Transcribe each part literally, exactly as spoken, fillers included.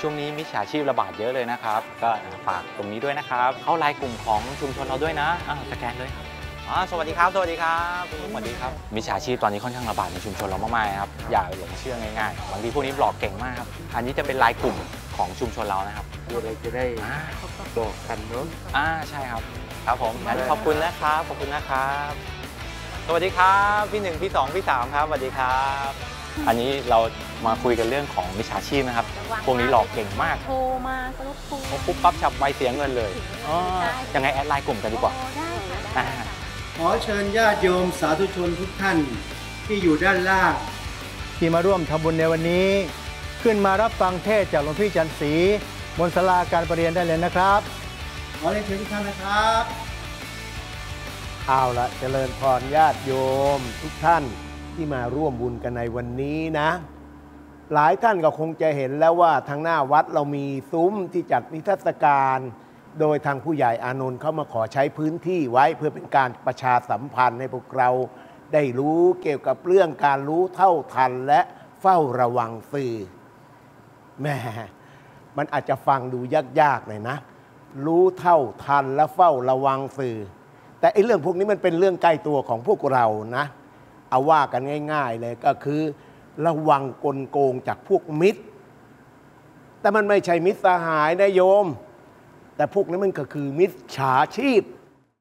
ช่วงนี้มิจฉาชีพระบาดเยอะเลยนะครับก็ฝากตรงนี้ด้วยนะครับเข้าไลน์กลุ่มของชุมชนเราด้วยนะสแกนเลยครับอ๋อสวัสดีครับสวัสดีครับคุณลุงสวัสดีครับมิจฉาชีพตอนนี้ค่อนข้างระบาดในชุมชนเรามากๆครับอย่าหลงเชื่อง่ายๆบางทีพวกนี้หลอกเก่งมากครับอันนี้จะเป็นไลน์กลุ่มของชุมชนเรานะครับอะไรจะได้บอกกันเนาะอ่าใช่ครับครับผมงั้นขอบคุณนะครับขอบคุณนะครับสวัสดีครับพี่หนึ่งพี่สองพี่สามครับสวัสดีครับอันนี้เรามาคุยกันเรื่องของมิจฉาชีพนะครับพวกนี้หลอกเก่งมากโทรมาก็รบกวนปุ๊บปั๊บฉับไวเสียเงินเลยยังไงแอดไลน์กลุ่มกันดีกว่าได้ค่ะขอเชิญญาติโยมสาธุชนทุกท่านที่อยู่ด้านล่างที่มาร่วมทำบุญในวันนี้ขึ้นมารับฟังเทศจากหลวงพี่จันทร์ศรีบนศาลาการประเรียนได้เลยนะครับขอเรียนเชิญทุกท่านนะครับเอาละเจริญพรญาติโยมทุกท่านที่มาร่วมบุญกันในวันนี้นะหลายท่านก็คงจะเห็นแล้วว่าทางหน้าวัดเรามีซุ้มที่จัดนิทรรศการโดยทางผู้ใหญ่อานนท์เข้ามาขอใช้พื้นที่ไว้เพื่อเป็นการประชาสัมพันธ์ให้พวกเราได้รู้เกี่ยวกับเรื่องการรู้เท่าทันและเฝ้าระวังสื่อแม่มันอาจจะฟังดูยากๆหน่อยนะรู้เท่าทันและเฝ้าระวังสื่อแต่ไอ้เรื่องพวกนี้มันเป็นเรื่องใกล้ตัวของพวกเรานะเอาว่ากันง่ายๆเลยก็คือระวังกลโกงจากพวกมิตรแต่มันไม่ใช่มิตรสหายนะโยมแต่พวกนี้มันก็คือมิจฉาชีพ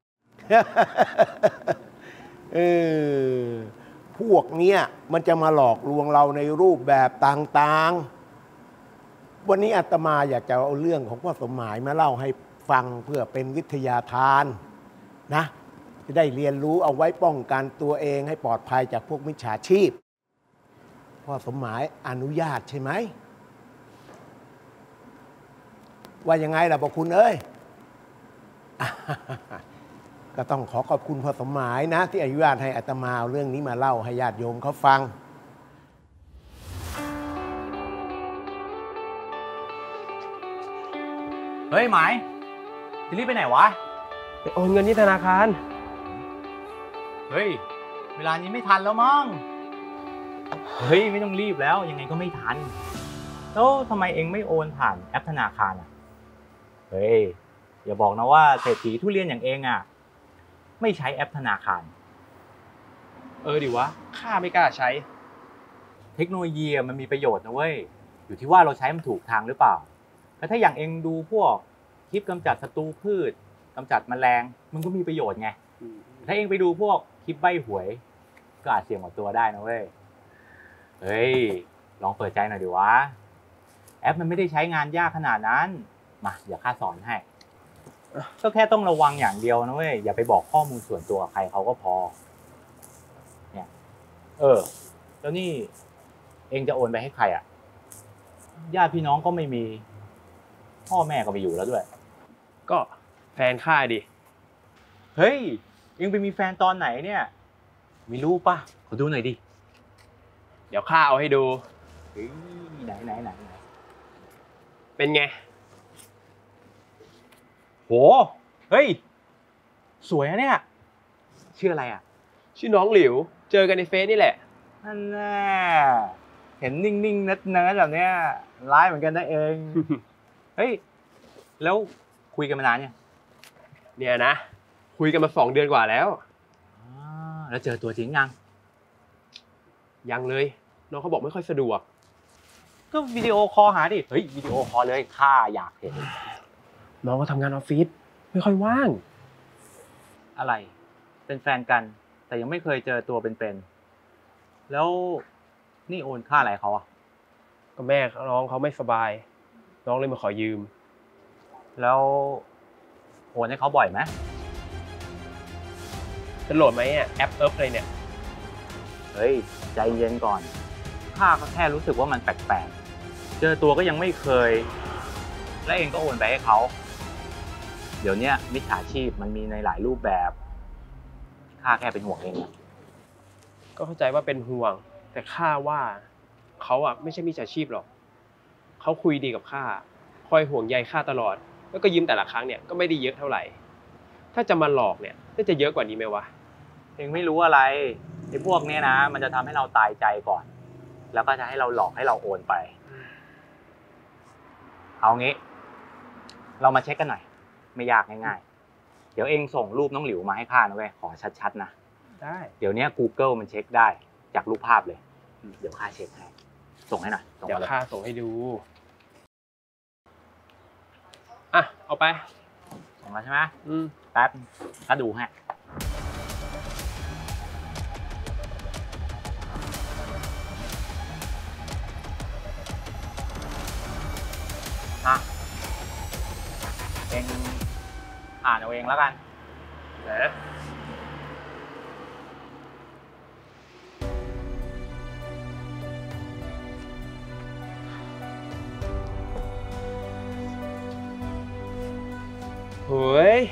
เออพวกเนี้ยมันจะมาหลอกลวงเราในรูปแบบต่างๆวันนี้อาตมาอยากจะเอาเรื่องของพ่อสมหมายมาเล่าให้ฟังเพื่อเป็นวิทยาทานนะจะได้เรียนรู้เอาไว้ป้องกันตัวเองให้ปลอดภัยจากพวกมิจฉาชีพพ่อสมหมายอนุญาตใช่ไหมว่ายังไงล่ะบอกคุณเอ้ย ก็ต้องขอขอบคุณพ่อสมหมายนะที่อนุญาตให้อาตมาเอาเรื่องนี้มาเล่าให้ญาติโยมเขาฟังเฮ้ยหมายจะรีบไปไหนวะไปโอนเงินที่ธนาคารเฮ้ยเวลานี้ไม่ทันแล้วมั้งเฮ้ยไม่ต้องรีบแล้วยังไงก็ไม่ทันแล้วทำไมเองไม่โอนผ่านแอปธนาคารอ่ะเฮ้ยอย่าบอกนะว่าเศรษฐีทุเรียนอย่างเองอ่ะไม่ใช้แอปธนาคารเออดิวะข้าไม่กล้าใช้เทคโนโลยีมันมีประโยชน์นะเว้ยอยู่ที่ว่าเราใช้มันถูกทางหรือเปล่าแล้วถ้าอย่างเองดูพวกคลิปกำจัดศัตรูพืชกำจัดแมลงมันก็มีประโยชน์ไงถ้าเองไปดูพวกคลิปใบ้หวยก็อาจเสี่ยงกับตัวได้นะเว้ยเฮ้ยลองเปิดใจหน่อยดิวะแอปมันไม่ได้ใช้งานยากขนาดนั้นมาเดี๋ยวข้าสอนให้ก็แค่ต้องระวังอย่างเดียวนะเว้ยอย่าไปบอกข้อมูลส่วนตัวใครเขาก็พอเนี่ยเออแล้วนี่เองจะโอนไปให้ใครอ่ะญาติพี่น้องก็ไม่มีพ่อแม่ก็ไม่อยู่แล้วด้วยก็แฟนข้าดิเฮ้ยเองไปมีแฟนตอนไหนเนี่ยมีรูปป่ะขอดูหน่อยดิเดี๋ยวข้าเอาให้ดูเฮ้ยไหนไหนไหนเป็นไงโหเฮ้ยสวยนะเนี่ยชื่ออะไรอ่ะชื่อน้องหลิวเจอกันในเฟซนี่แหละนั่นแน่เห็นนิ่งๆเนิร์ดๆแบบเนี้ยร้ายเหมือนกันนะเอง เฮ้ยแล้วคุยกันมานานเนี่ยเนี่ยนะคุยกันมาสองเดือนกว่าแล้วแล้วเจอตัวจริงยังยังเลยน้องเขาบอกไม่ค่อยสะดวกก็วิดีโอคอลหาดิเฮ้ยวิดีโอคอลเลยข้าอยากเห็นน้องก็ทำงานออฟฟิศไม่ค่อยว่างอะไรเป็นแฟนกันแต่ยังไม่เคยเจอตัวเป็นๆแล้วนี่โอนค่าอะไรเขาอ่ะก็แม่น้องเขาไม่สบายน้องเลยมาขอยืมแล้วโอนให้เขาบ่อยไหมจะโหลดไหมอ่ะแอปเอิร์ฟเลยเนี่ยเฮ้ยใจเย็นก่อนข้าก็แค่รู้สึกว่ามันแปลกๆเจอตัวก็ยังไม่เคยและเองก็โอนไปให้เขาเดี๋ยวนี้มิจฉาชีพมันมีในหลายรูปแบบข้าแค่เป็นห่วงเองนะก็เข้าใจว่าเป็นห่วงแต่ข้าว่าเขาอ่ะไม่ใช่มิจฉาชีพหรอกเขาคุยดีกับข้าคอยห่วงใยข้าตลอดแล้วก็ยืมแต่ละครั้งเนี่ยก็ไม่ได้เยอะเท่าไหร่ถ้าจะมาหลอกเนี่ยน่าจะเยอะกว่านี้ไหมวะเองไม่รู้อะไรไอ้พวกนี้นะมันจะทำให้เราตายใจก่อนแล้วก็จะให้เราหลอกให้เราโอนไปเอางี้ เรามาเช็คกันหน่อย ไม่ยากง่ายๆเดี๋ยวเองส่งรูปน้องหลิวมาให้ข้านะเว้ยขอชัดๆนะได้เดี๋ยวนี้ Google มันเช็คได้จากรูปภาพเลยเดี๋ยวข้าเช็คให้ส่งให้หน่อยเดี๋ยวข้าส่งให้ดูอ่ะเอาไปส่งมาใช่ไหมอืมแป๊บข้าดูให้อ่ะเองอ่านเอาเองแล้วกันนะเฮ้ย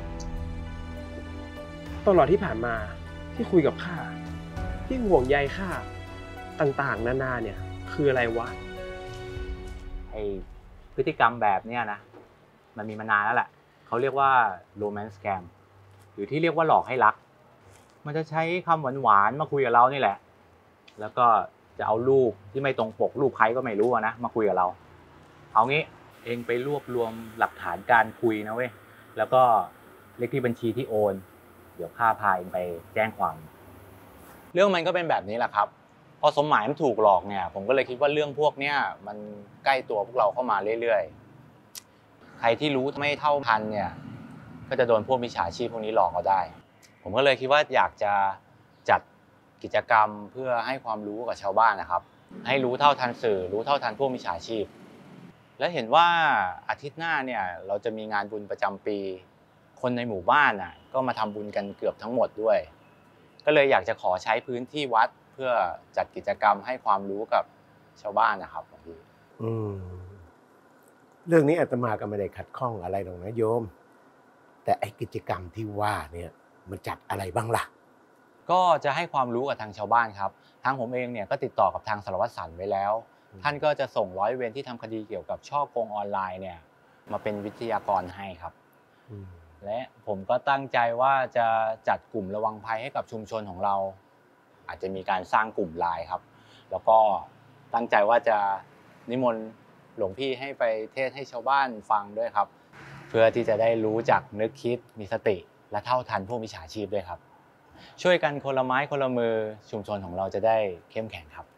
ตลอดที่ผ่านมาที่คุยกับข้าที่ห่วงใยข้าต่างๆนานาเนี่ยคืออะไรวะไอพฤติกรรมแบบเนี้ยนะมันมีมานานแล้วแหละเขาเรียกว่า romance scam หรือที่เรียกว่าหลอกให้รักมันจะใช้คำหวานๆมาคุยกับเรานี่แหละแล้วก็จะเอารูปที่ไม่ตรงปกรูปใครก็ไม่รู้นะมาคุยกับเราเอางี้เองไปรวบรวมหลักฐานการคุยนะเว้ยแล้วก็เลขที่บัญชีที่โอนเดี๋ยวข้าพาเองไปแจ้งความเรื่องมันก็เป็นแบบนี้แหละครับพอสมหมายมันถูกหลอกเนี่ยผมก็เลยคิดว่าเรื่องพวกเนี้ยมันใกล้ตัวพวกเราเข้ามาเรื่อยๆใครที่รู้ไม่เท่าทันเนี่ยก็จะโดนพวกมิจฉาชีพพวกนี้หลอกเอาได้ผมก็เลยคิดว่าอยากจะจัดกิจกรรมเพื่อให้ความรู้กับชาวบ้านนะครับให้รู้เท่าทันสื่อรู้เท่าทันพวกมิจฉาชีพและเห็นว่าอาทิตย์หน้าเนี่ยเราจะมีงานบุญประจำปีคนในหมู่บ้านน่ะก็มาทำบุญกันเกือบทั้งหมดด้วยก็เลยอยากจะขอใช้พื้นที่วัดเพื่อจัดกิจกรรมให้ความรู้กับชาวบ้านนะครับพี่อืมเรื่องนี้อาตมาก็ไม่ได้ขัดข้องอะไรหรอกนะโยมแต่ไอ้กิจกรรมที่ว่าเนี่ยมันจัดอะไรบ้างล่ะก็จะให้ความรู้กับทางชาวบ้านครับทางผมเองเนี่ยก็ติดต่อกับทางสารวัตรสันไว้แล้วท่านก็จะส่งร้อยเวรที่ทำคดีเกี่ยวกับช่อโกงออนไลน์เนี่ยมาเป็นวิทยากรให้ครับและผมก็ตั้งใจว่าจะจัดกลุ่มระวังภัยให้กับชุมชนของเราอาจจะมีการสร้างกลุ่มไลน์ครับแล้วก็ตั้งใจว่าจะนิมนต์หลวงพี่ให้ไปเทศให้ชาวบ้านฟังด้วยครับเพื่อที่จะได้รู้จักนึกคิดมีสติและเท่าทันพวกมิจฉาชีพด้วยครับช่วยกันคนละไม้คนละมือชุมชนของเราจะได้เข้มแข็งครับ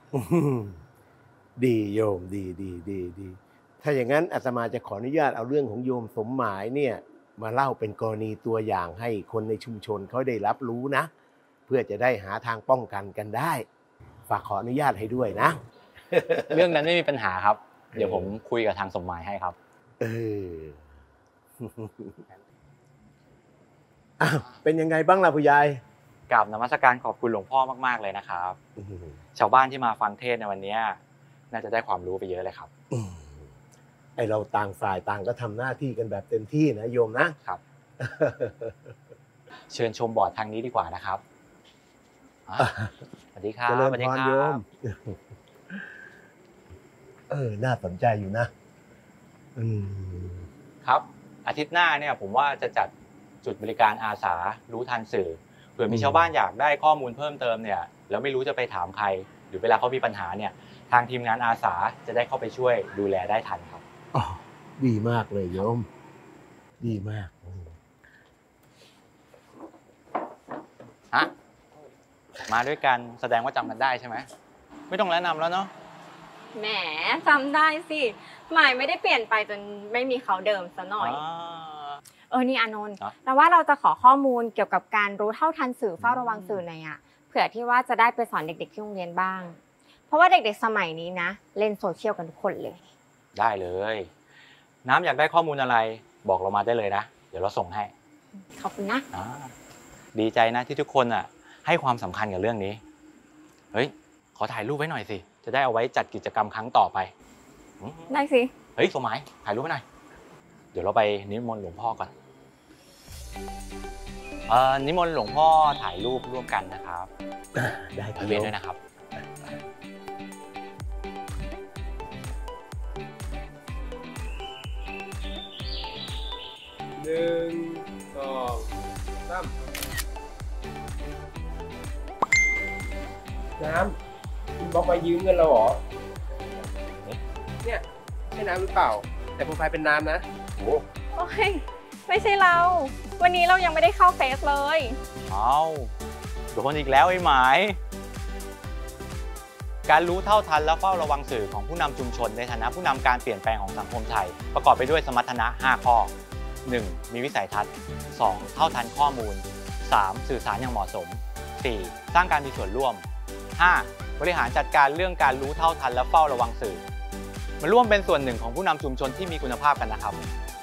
ดีโยมดีดีดีดีถ้าอย่างนั้นอาตมาจะขออนุญาตเอาเรื่องของโยมสมหมายเนี่ยมาเล่าเป็นกรณีตัวอย่างให้คนในชุมชนเขาได้รับรู้นะเพื่อจะได้หาทางป้องกันกันได้ฝากขออนุญาตให้ด้วยนะเรื่องนั้นไม่มีปัญหาครับเดี๋ยวผมคุยกับทางสมหมายให้ครับเอออ้าวเป็นยังไงบ้างล่ะผู้ใหญ่กราบนมัสการขอบคุณหลวงพ่อมากๆเลยนะครับชาวบ้านที่มาฟังเทศน์ในวันนี้น่าจะได้ความรู้ไปเยอะเลยครับไอเราต่างฝ่ายต่างก็ทำหน้าที่กันแบบเต็มที่นะโยมนะครับเชิญชมบอร์ดทางนี้ดีกว่านะครับสวัสดีครับสวัสดีครับโยมเออน่าสนใจอยู่นะอืมครับอาทิตย์หน้าเนี่ยผมว่าจะจัดจุดบริการอาสารู้ทันสื่อเผื่อมีชาวบ้านอยากได้ข้อมูลเพิ่มเติมเนี่ยแล้วไม่รู้จะไปถามใครหรือเวลาเขามีปัญหาเนี่ยทางทีมงานอาสาจะได้เข้าไปช่วยดูแลได้ทันครับอ๋อดีมากเลยโยมดีมากฮะมาด้วยกันแสดงว่าจำกันได้ใช่ไหมไม่ต้องแนะนำแล้วเนาะแหมจำได้สิหมายไม่ได้เปลี่ยนไปจนไม่มีเขาเดิมซะหน่อยเออนี่อานนท์แต่ว่าเราจะขอข้อมูลเกี่ยวกับการรู้เท่าทันสื่อเฝ้าระวังสื่อหน่อยอ่ะเผื่อที่ว่าจะได้ไปสอนเด็กๆที่โรงเรียนบ้างเพราะว่าเด็กๆสมัยนี้นะเล่นโซเชียลกันทุกคนเลยได้เลยน้ำอยากได้ข้อมูลอะไรบอกเรามาได้เลยนะเดี๋ยวเราส่งให้ขอบคุณนะดีใจนะที่ทุกคนอ่ะให้ความสำคัญกับเรื่องนี้เฮ้ยขอถ่ายรูปไว้หน่อยสิจะได้เอาไว้จัดกิจกรรมครั้งต่อไปได้สิเฮ้ยสมัยถ่ายรูปไว้หน่อยเดี๋ยวเราไปนิมนต์หลวงพ่อก่อนเอ่อนิมนต์หลวงพ่อถ่ายรูปร่วมกันนะครับได้ครับเว้นด้วยนะครับหนึ่งสองสามน้ำคุณบอกมายืมเงินเราเหรอเนี่ยใช่น้ำหรือเปล่า แต่โปรไฟล์เป็นน้ำนะโอ้โอ้ยไม่ใช่เรา วันนี้เรายังไม่ได้เข้าเฟซเลยเอาโดนอีกแล้วไอ้หมาย การรู้เท่าทันและเฝ้าระวังสื่อของผู้นำชุมชนในฐานะผู้นำการเปลี่ยนแปลงของสังคมไทย ประกอบไปด้วยสมรรถนะห้าข้อ หนึ่ง มีวิสัยทัศน์ สอง เท่าทันข้อมูล สาม สื่อสารอย่างเหมาะสม สี่ สร้างการมีส่วนร่วม ห้า บริหารจัดการเรื่องการรู้เท่าทันและเฝ้าระวังสื่อมาร่วมเป็นส่วนหนึ่งของผู้นำชุมชนที่มีคุณภาพกันนะครับ